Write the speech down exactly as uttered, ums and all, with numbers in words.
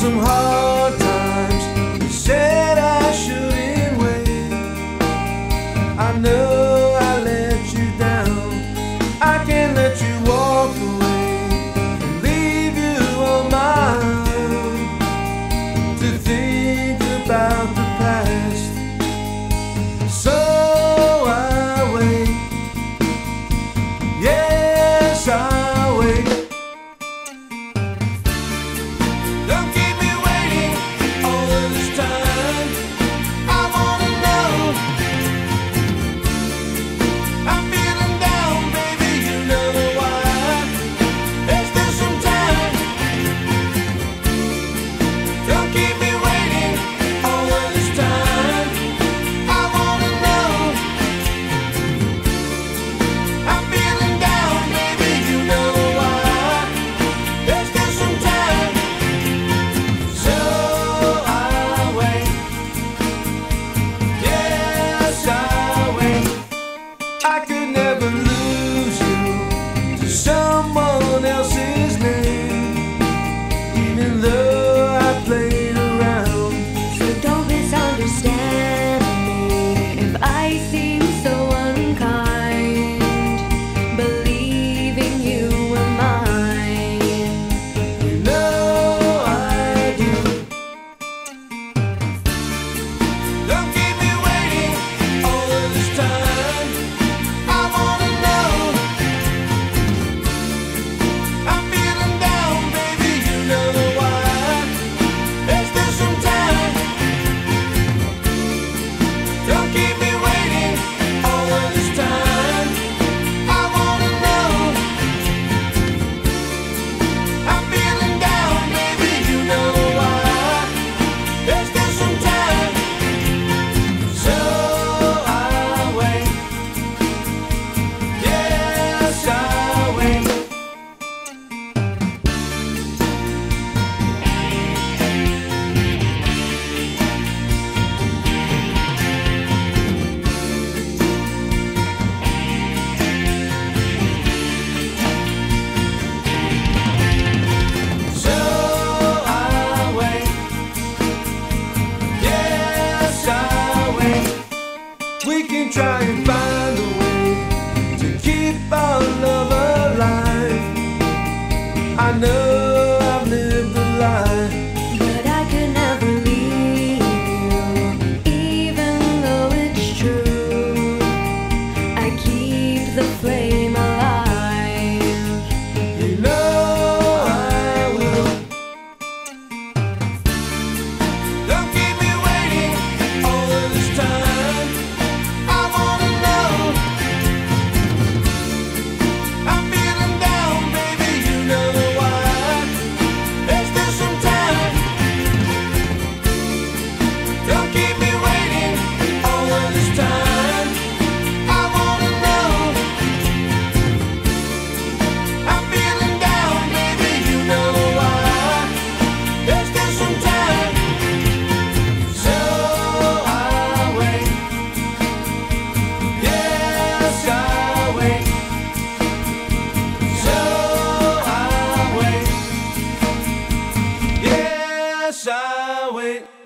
some hard times. You said I shouldn't wait. I know I let you down. I can't let you walk away and leave you on my own to think about the past. So I wait. Yes, I wait. I could never lose you to someone else's name, even though I played around. So don't misunderstand me if I seem so unkind, believing you were mine. You know I do. Don't keep me waiting all of this time. We can try and find a way to keep our love alive. I know I've lived a lie, but I could never leave you, even though it's true. I keep the flame alive. You know I will. Don't keep me waiting all of this time. I wait.